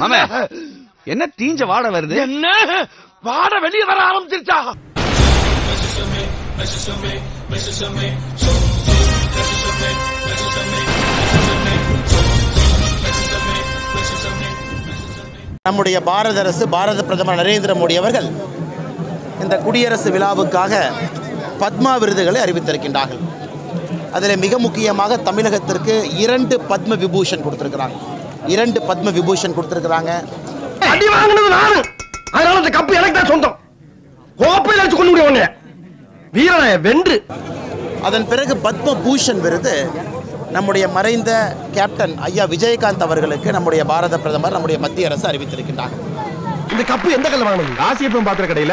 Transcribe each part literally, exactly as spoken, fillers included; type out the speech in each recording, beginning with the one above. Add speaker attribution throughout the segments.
Speaker 1: என்ன தீஞ்ச வாட வருது?
Speaker 2: என்ன வாட வெளியே வர ஆரம்பிச்சிருச்சா?
Speaker 3: நம்முடைய பாரத அரசு, பாரத பிரதமர் நரேந்திர மோடி அவர்கள் இந்த குடியரசு விழாவுக்காக பத்மா விருதுகளை அறிவித்திருக்கின்றார்கள். அதில் மிக முக்கியமாக தமிழகத்திற்கு இரண்டு பத்ம விபூஷன் கொடுத்திருக்கிறாங்க. இரண்டு பத்ம விபூஷன் கொடுத்திருக்கிறாங்க.
Speaker 2: அடி வாங்குனது நானு, அதனால இந்த கப்பு எனக்கு தான் சொந்தம். கோப்பையில அடிச்சு கொண்டு முடியும் வீரனை வென்று.
Speaker 3: அதன் பிறகு பத்ம பூஷன் விருது நம்முடைய மறைந்த கேப்டன் ஐயா விஜயகாந்த் அவர்களுக்கு நம்முடைய பாரத பிரதமர், நம்முடைய மத்திய அரசு அறிவித்திருக்கின்றார்.
Speaker 2: இந்த கப்பு எந்த கல்ல வாங்கினது?
Speaker 4: ராசியப்பம் பாத்திர கடையில.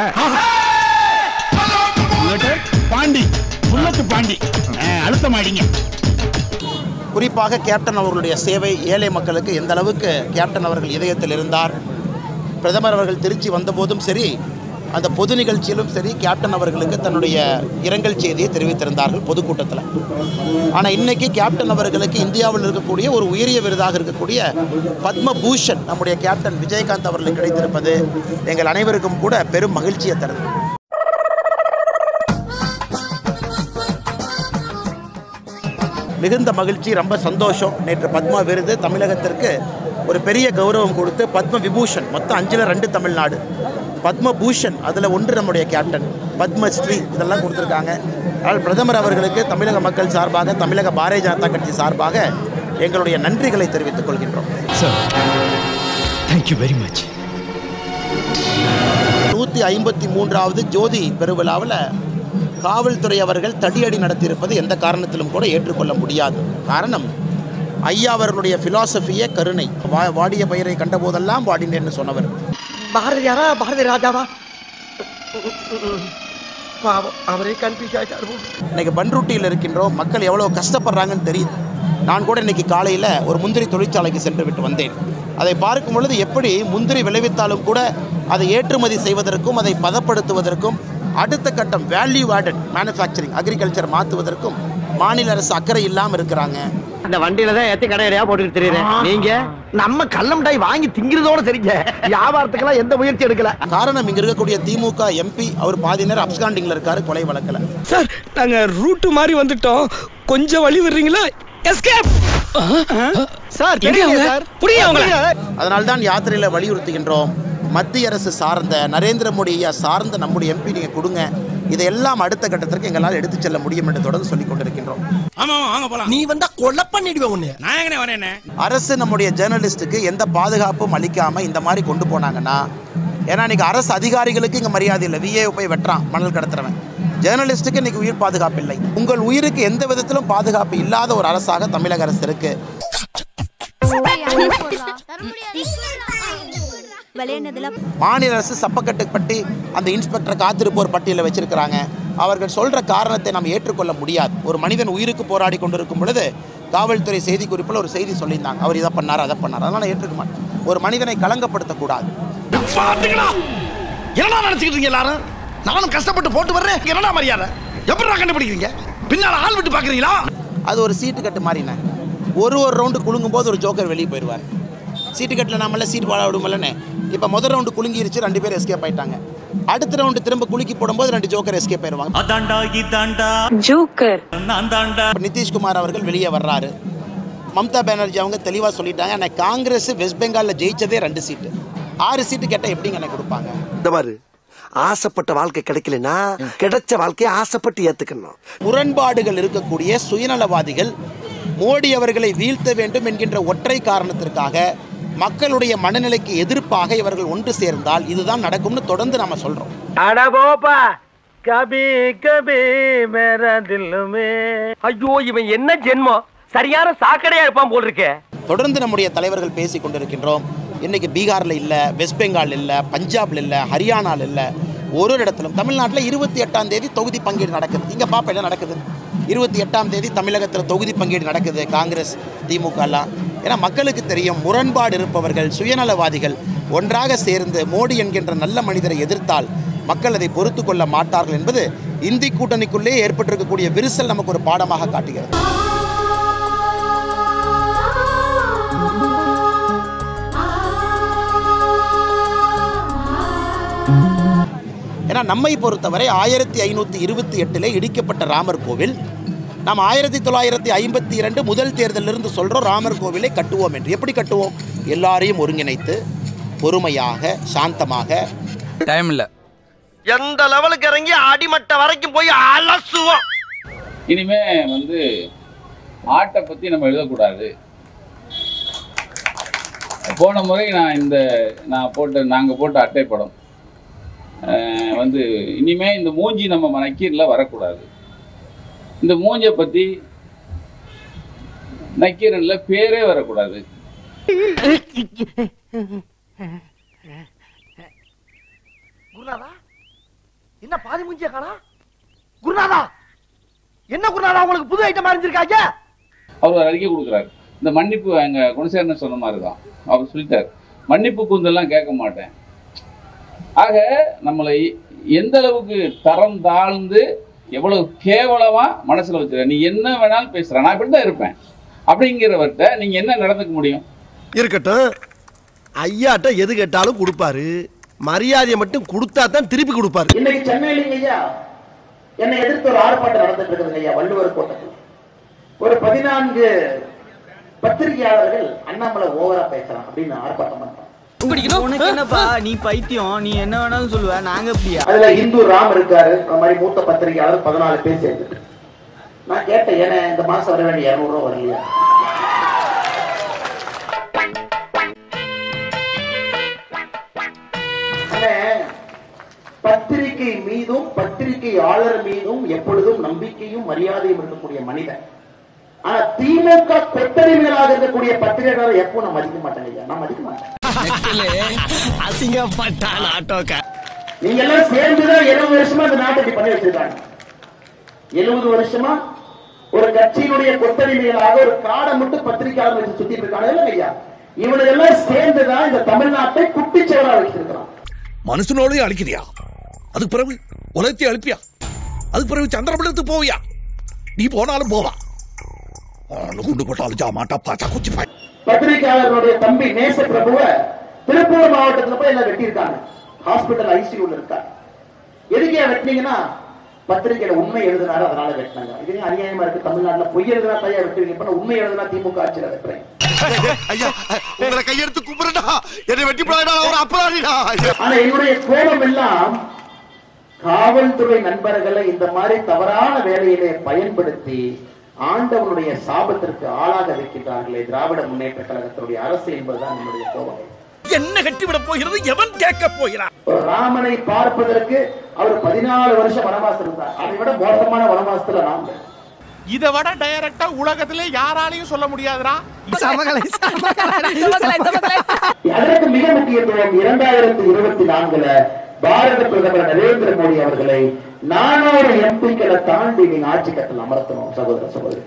Speaker 4: பாண்டி புல்லத்து பாண்டி அழுத்தமாடிங்க.
Speaker 3: குறிப்பாக கேப்டன் அவர்களுடைய சேவை ஏழை மக்களுக்கு எந்த அளவுக்கு கேப்டன் அவர்கள் இதயத்தில் இருந்தார். பிரதமர் அவர்கள் திருச்சி வந்தபோதும் சரி, அந்த பொது நிகழ்ச்சியிலும் சரி, கேப்டன் அவர்களுக்கு தன்னுடைய இரங்கல் செய்தியை தெரிவித்திருந்தார்கள் பொதுக்கூட்டத்தில். ஆனால் இன்னைக்கு கேப்டன் அவர்களுக்கு இந்தியாவில் இருக்கக்கூடிய ஒரு உயரிய விருதாக இருக்கக்கூடிய பத்ம பூஷன் நம்முடைய கேப்டன் விஜயகாந்த் அவர்களுக்கு கிடைத்திருப்பது எங்கள் அனைவருக்கும் கூட பெரும் மகிழ்ச்சியை தருது. மிகுந்த மகிழ்ச்சி, ரொம்ப சந்தோஷம். நேற்று பத்மா விருது தமிழகத்திற்கு ஒரு பெரிய கௌரவம் கொடுத்து பத்ம விபூஷன் மொத்தம் அஞ்சில் ரெண்டு தமிழ்நாடு, பத்ம பூஷன் அதில் ஒன்று நம்முடைய கேப்டன், பத்மஸ்ரீ இதெல்லாம் கொடுத்துருக்காங்க. அதனால் பிரதமர் அவர்களுக்கு தமிழக மக்கள் சார்பாக, தமிழக பாரதிய ஜனதா கட்சி சார்பாக எங்களுடைய நன்றிகளை தெரிவித்துக் கொள்கின்றோம். நூற்றி ஐம்பத்தி மூன்றாவது ஜோதி பெருவிழாவில் காவல்துறை அவர்கள் தடியடி நடத்தியிருப்பது எந்த காரணத்திலும் கூட ஏற்றுக்கொள்ள முடியாது. காரணம், ஐயா அவர்களுடைய பிலாசபியே கருணை. வாடிய பயிரை கண்டபோதெல்லாம் வாடினேன்னு சொன்னவர்.
Speaker 2: பாரதியாரா பாரதி ராஜாவா? அவரே கன்ஃபியூஸ் ஆயிட்டாரு.
Speaker 3: இன்னைக்கு பன்ருட்டியில் இருக்கின்றோம், மக்கள் எவ்வளோ கஷ்டப்படுறாங்கன்னு தெரியுது. நான் கூட இன்னைக்கு காலையில் ஒரு முந்திரி தொழிற்சாலைக்கு சென்று விட்டு வந்தேன். அதை பார்க்கும் பொழுது எப்படி முந்திரி விளைவித்தாலும் கூட அதை ஏற்றுமதி செய்வதற்கும், அதை பதப்படுத்துவதற்கும், அடுத்த கட்டம் வேல்யூ ஆடட் மேனுஃபேக்சரிங் அக்ரிகல்ச்சர் மாற்றுவதற்கும் மாநில அரசு அக்கறை இல்லாமல் இருக்கிறாங்க.
Speaker 2: அந்த வண்டியில தான் ஏத்தி கடையடையா போட்டுக்கிட்டு தெரியுறேன். நீங்க நம்ம கள்ளம்டாய் வாங்கி திங்கிறதோட சரிங்க, வியாபாரத்துக்கெல்லாம் எந்த முயற்சி எடுக்கல.
Speaker 3: காரணம், இங்க இருக்கக்கூடிய திமுக எம்பி அவர் பாதி நேரம் அப்ஸ்காண்டிங்ல இருக்காரு, கொலை வழக்கல.
Speaker 5: சார், நாங்க ரூட் மாதிரி வந்துட்டோம், கொஞ்சம் வழி விடுறீங்களா? எஸ்கேப் சார்,
Speaker 3: அதனால்தான் யாத்திரையில வலியுறுத்துகின்றோம், மத்திய அரசு சார்ந்த நரேந்திர மோடி ஐயா சார்ந்த நம்முடைய எம்பி நீங்க கொடுங்க, இதையெல்லாம் அடுத்த கட்டத்திற்கு எங்களால் எடுத்து செல்ல முடியும் என்று தொடர்ந்து சொல்லிக் கொண்டிருக்கின்றோம்.
Speaker 2: நீ வந்தா கொலை பண்ணிடுவேன் உன்னை.
Speaker 3: அரசு நம்முடைய ஜேர்னலிஸ்டுக்கு எந்த பாதுகாப்பும் அளிக்காம இந்த மாதிரி கொண்டு போனாங்கன்னா, ஏன்னா இன்னைக்கு அரசு அதிகாரிகளுக்கு இங்க மரியாதை இல்லை. விஏ போய் வெட்டுறான் மணல் கடத்துறவன். ஜேர்னலிஸ்டுக்கு இன்னைக்கு உயிர் பாதுகாப்பு இல்லை. உங்கள் உயிருக்கு எந்த விதத்திலும் பாதுகாப்பு இல்லாத ஒரு அரசாக தமிழக அரசு இருக்கு. மாநில அரசு சப்பக்கட்டுப்பட்டி அந்த இன்ஸ்பெக்டர் காத்திருப்போர் பட்டியலை வச்சிருக்கிறாங்க. அவர்கள் சொல்ற காரணத்தை நாம் ஏற்றுக்கொள்ள முடியாது. ஒரு மனிதன் உயிருக்கு போராடி கொண்டிருக்கும் பொழுது காவல்துறை செய்தி குறிப்பில் ஒரு செய்தி சொல்லியிருந்தாங்க, அவர் இதை பண்ணார் அதை பண்ணார், அதனால ஏற்றுக்க மாட்டேன். ஒரு மனிதனை கலங்கப்படுத்தக்கூடாது.
Speaker 2: என்னடா நினைச்சுக்கிட்டு எல்லாரும்? நானும் கஷ்டப்பட்டு போட்டு வர்றேன், என்னடா மரியாதை? எப்படி கண்டுபிடிக்கிறீங்க? பின்னால ஆள் விட்டு பாக்குறீங்களா?
Speaker 3: அது ஒரு சீட்டு கட்டு மாதிரிண்ணே. ஒரு ஒரு ரவுண்டு குலுங்கும் போது ஒரு ஜோக்கர் வெளியே போயிடுவார். சீட்டு கட்டில் நம்மள சீட் வாழ விடுமல்லண்ணே. இப்போ முதல் ரவுண்டு குலுங்கிருச்சு, ரெண்டு பேர் எஸ்கேப் ஆயிட்டாங்க. அடுத்த ரவுண்டு திரும்ப குலுக்கி போடும்போது ரெண்டு ஜோக்கர் எஸ்கேப் ஆயிடுவாங்க. நிதிஷ்குமார் அவர்கள் வெளியே வர்றாரு. மம்தா பானர்ஜி அவங்க தெளிவாக சொல்லிட்டாங்க, எனக்கு காங்கிரஸ் வெஸ்ட் பெங்காலில் ஜெயிச்சதே ரெண்டு சீட்டு, ஆறு சீட்டு கேட்டால் எப்படிங்க எனக்கு கொடுப்பாங்க?
Speaker 2: இந்த மாதிரி ஆசைப்பட்ட வாழ்க்கை கிடைக்கலனா கிடைச்ச வாழ்க்கையை ஆசைப்பட்டு ஏத்துக்கணும்.
Speaker 3: முரண்பாடுகள் இருக்கக்கூடிய சுயநலவாதிகள் மோடி அவர்களை வீழ்த்த வேண்டும் என்கின்ற ஒற்றை காரணத்திற்காக மக்களுடைய மனநிலைக்கு எதிர்ப்பாக இவர்கள் ஒன்று சேர்ந்தால் இதுதான் நடக்கும்னு தொடர்ந்து நாம சொல்றோம்.
Speaker 2: ஐயோ, இவன் என்ன ஜென்மம், சரியான சாக்கடையா இருப்பான் போல் இருக்கே.
Speaker 3: தொடர்ந்து நம்முடைய தலைவர்கள் பேசி கொண்டிருக்கின்றோம். இன்னைக்கு பீகார்ல இல்ல, வெஸ்ட் பெங்கால் இல்ல, பஞ்சாப்ல இல்ல, ஹரியானால இல்ல, ஒரு ஒரு இடத்திலும் தமிழ்நாட்டில் இருபத்தி எட்டாம் தேதி தொகுதி பங்கீடு நடக்குது. இங்க பாப்ப என்ன நடக்குது? இருபத்தி எட்டாம் தேதி தமிழகத்தில் தொகுதி பங்கீடு நடக்குது, காங்கிரஸ் திமுக எல்லாம். ஏன்னா மக்களுக்கு தெரியும், முரண்பாடு இருப்பவர்கள் சுயநலவாதிகள் ஒன்றாக சேர்ந்து மோடி என்கின்ற நல்ல மனிதரை எதிர்த்தால் மக்கள் அதை பொறுத்து கொள்ள மாட்டார்கள் என்பது இந்தி கூட்டணிக்குள்ளே ஏற்பட்டிருக்கக்கூடிய விரிசல் நமக்கு ஒரு பாடமாக காட்டுகிறது. ஏன்னா நம்மை பொறுத்தவரை ஆயிரத்தி ஐநூற்றி இருபத்தி எட்டில் இடிக்கப்பட்ட ராமர் கோவில் நாம் ஆயிரத்தி தொள்ளாயிரத்தி ஐம்பத்தி இரண்டு முதல் தேர்தலிலிருந்து சொல்கிறோம் ராமர் கோவிலை கட்டுவோம் என்று. எப்படி கட்டுவோம்? எல்லாரையும் ஒருங்கிணைத்து பொறுமையாக சாந்தமாக.
Speaker 1: டைம் இல்லை,
Speaker 2: எந்த லெவலுக்கு இறங்கி அடிமட்ட வரைக்கும் போய் அலசுவோம்.
Speaker 6: இனிமே வந்து ஆட்டை பற்றி நம்ம எழுதக்கூடாது. போன முறை நான் இந்த நான் போட்ட நாங்கள் போட்ட அட்டை படம் வந்து இனிமே இந்த மூஞ்சி நம்ம நக்கீரில் வரக்கூடாது. இந்த மூஞ்சை பற்றி நக்கீரில் பேரே வரக்கூடாது.
Speaker 2: குருநாதா என்ன பாதி மூஞ்சிய காணா? குருநாதா என்ன குருநாதா உங்களுக்கு புது ஐட்டம் அறிஞ்சிருக்காங்க?
Speaker 6: அவர் ஒரு அறிக்கை கொடுக்குறாரு. இந்த மன்னிப்பு எங்க குணசேகரன் சொன்ன மாதிரி தான் அவர் சொல்லிட்டார், மன்னிப்பு கூந்தெல்லாம் கேட்க மாட்டேன். ஆக நம்மளை எந்த அளவுக்கு தரம் தாழ்ந்து எவ்வளவு கேவலமா மனசுல வச்சுற, நீ என்ன வேணாலும் பேசுற, நான் இப்படிதான் இருப்பேன் அப்படிங்கிறவர்கிட்ட நீங்க என்ன நடந்துக்க முடியும்?
Speaker 2: இருக்கட்டும், ஐயாட்ட எது கேட்டாலும் கொடுப்பாரு, மரியாதையை மட்டும் கொடுத்தா தான் திருப்பி கொடுப்பாரு.
Speaker 3: இன்னைக்கு சென்னையில ஐயா என்னை எதிர்த்து ஒரு ஆர்ப்பாட்டம் நடந்துட்டு இருக்குது ஐயா, வள்ளுவர் கோட்டத்தில். ஒரு பதினான்கு பத்திரிகையாளர்கள் அண்ணாமலை ஓவரா பேசுறான் அப்படின்னு ஆர்ப்பாட்டம் பண்றான்.
Speaker 7: உனக்கு என்னப்பா, நீ பைத்தியம், நீ என்ன வேணாலும் சொல்லுவ, நாங்க அப்படியா?
Speaker 3: அதுல இந்து ராம் இருக்காரு, அந்த மாதிரி மூத்த பத்திரிகையாளர் பதினாலு பேர் சேர்ந்து. நான் கேட்டேன், ஏன்னா இந்த மாசம் வர வேண்டிய இருநூறு ரூபா வரலையா? பத்திரிகை மீதும் பத்திரிகையாளர் மீதும் எப்பொழுதும் நம்பிக்கையும் மரியாதையும் இருக்கக்கூடிய மனிதன். ஆனா திமுக கொத்தடிமைகளாக இருக்கக்கூடிய பத்திரிகையாளர் எப்போ நான் மதிக்க மாட்டேன், நான் மதிக்க மாட்டேன்.
Speaker 2: அசிங்கப்பட்டான் ஆட்டோக்கா.
Speaker 3: நீங்க எல்லாம் சேர்ந்துதான் எழுபது வருஷமா இந்த நாட்டை பண்ணி வச்சிருக்காங்க. எழுபது வருஷமா ஒரு கட்சியினுடைய கொத்தடிமைகளாக ஒரு காடை மட்டும் பத்திரிகையாளர் வச்சு சுத்திட்டு இருக்காங்க ஐயா. இவனுக்கு எல்லாம் சேர்ந்துதான் இந்த தமிழ்நாட்டை குட்டிச்சவரா வச்சிருக்கிறான்.
Speaker 8: மனுஷனோடய அழிக்கிறியா? அதுக்கு பிறகு உலகத்தை அழிப்பியா? அதுக்கு பிறகு சந்திரமண்டலத்துக்கு போவியா? நீ போனாலும் போவா, குண்டு போட்டாலும் ஜா மாட்டா பாச்சா குச்சி பாய்.
Speaker 3: பத்திரிகையாளர்களுடைய தம்பி நேச பிரபுவ திருப்பூர் மாவட்டத்தில் போய் எல்லாம் வெட்டியிருக்காங்க. ஹாஸ்பிட்டல் ஐசியூல இருக்காங்க. எதுக்கே வெட்டினீங்கன்னா பத்திரிகையில உண்மை எழுதினாரு, அதனால வெட்டினாங்க. இது அநியாயமா இருக்கு. தமிழ்நாட்டில் பொய் எழுதினா தயா வெட்டுவீங்க, உண்மை எழுதினா திமுக ஆட்சியில வெட்டுறேன்.
Speaker 2: உங்களை கையெடுத்து கும்பிடுடா, என்னை வெட்டி போடா, ஒரு அபராதிடா.
Speaker 3: ஆனா என்னுடைய கோபம் எல்லாம் காவல்துறை நண்பர்களை இந்த மாதிரி தவறான வேலையிலே பயன்படுத்தி ஆண்டவனுடைய சாபத்திற்கு ஆளாக வைக்கின்றார்களே திராவிட முன்னேற்ற கழகத்தினுடைய அரசு என்பதுதான் என்னுடைய கோபம்.
Speaker 8: என்ன கட்டிவிட போகிறது, எவன் கேட்க போகிறான்?
Speaker 3: ஒரு ராமனை பார்ப்பதற்கு அவர் பதினாலு வருஷம் வனவாசம் இருந்தார். அதை விட மோசமான வனவாசத்துல நாம்.
Speaker 4: இதை விட டைரக்டா உலகத்திலே யாராலையும் சொல்ல முடியாதுடா.
Speaker 3: அதற்கு மிக முக்கியத்துவம் இரண்டாயிரத்தி இருபத்தி நான்குல பாரத பிரதமர் நரேந்திர மோடி அவர்களை நானூறு எம்பிக்களை தாண்டி நீங்க ஆட்சி கட்டல் அமர்த்தணும். சகோதர சகோதரி,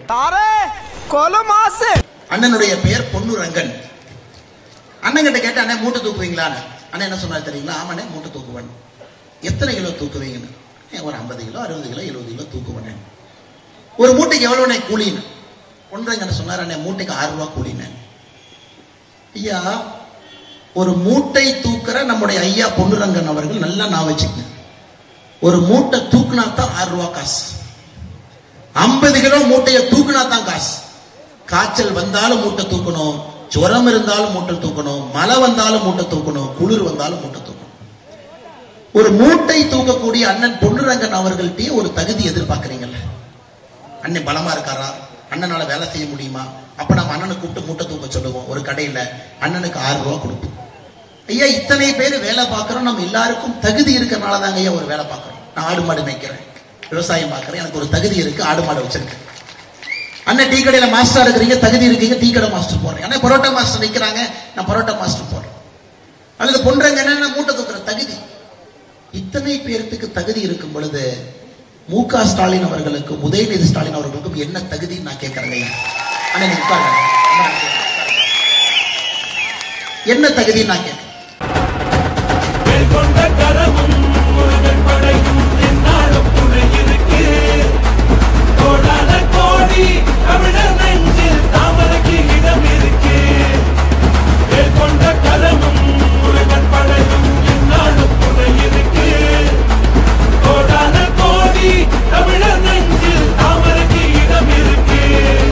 Speaker 3: அண்ணனுடைய பெயர் பொன்னுரங்கன். அண்ணன் கிட்ட கேட்ட, அண்ணன் மூட்டை தூக்குவீங்களா? அண்ணன் என்ன சொன்னாரு தெரியுங்களா? ஆமாண்ணே மூட்டை தூக்குவேன். எத்தனை கிலோ தூக்குவீங்கன்னு? ஒரு ஐம்பது கிலோ அறுபது கிலோ எழுபது கிலோ தூக்குவேன். ஒரு மூட்டைக்கு எவ்வளவு கூலின்னு பொன்னுரங்கன் சொன்னார். அண்ணன் மூட்டைக்கு ஆறு ரூபா கூலினேன். ஐயா, ஒரு மூட்டை தூக்குற நம்முடைய ஐயா பொன்னுரங்கன் அவர்கள் நல்லா நான் வச்சுக்க, ஒரு மூட்டை தூக்குனா தான் ஆறு ரூபா காசு. ஐம்பது கிலோ மூட்டையை தூக்குனா தான் காசு. காய்ச்சல் வந்தாலும் மூட்டை தூக்கணும், ஜுரம் இருந்தாலும் மூட்டை தூக்கணும், மழை வந்தாலும் மூட்டை தூக்கணும், குளிர் வந்தாலும் மூட்டை தூக்கணும். ஒரு மூட்டை தூக்கக்கூடிய அண்ணன் பொன்னுரங்கன் அவர்கள்ட்டே ஒரு தகுதி எதிர்பார்க்கறீங்கல்ல. அண்ணன் பலமா இருக்காரா? அண்ணனால வேலை செய்ய முடியுமா? அப்ப நம்ம அண்ணனை கூப்பிட்டு மூட்டை தூக்க சொல்லுவோம். ஒரு கடையில அண்ணனுக்கு ஆறு ரூபா கொடுப்போம். ஐயா, இத்தனை பேர் வேலை பார்க்கறோம், நம்ம எல்லாருக்கும் தகுதி இருக்கிறனால தாங்க ஐயா ஒரு வேலை பார்க்கறோம். நான் ஆடு மாடு மேய்க்கிறேன், விவசாயம் பார்க்கறேன், எனக்கு ஒரு தகுதி இருக்கு, ஆடு மாடு வச்சிருக்கேன். அண்ணன் டீ கடையில மாஸ்டர் இருக்கிறீங்க, தகுதி இருக்கீங்க, டீ கடை மாஸ்டர் போடுறேன். அண்ணன் பரோட்டா மாஸ்டர் நிற்கிறாங்க, நான் பரோட்டா மாஸ்டர் போடுறேன். அல்லது பொன்னுரங்க என்ன மூட்டை தூக்குற தகுதி. இத்தனை பேருக்கு தகுதி இருக்கும் பொழுது மு க ஸ்டாலின் அவர்களுக்கும் உதயநிதி ஸ்டாலின் அவர்களுக்கும் என்ன தகுதி நான் கேட்கிறேன். என்ன தகுதி நான் கேட்கிறேன்.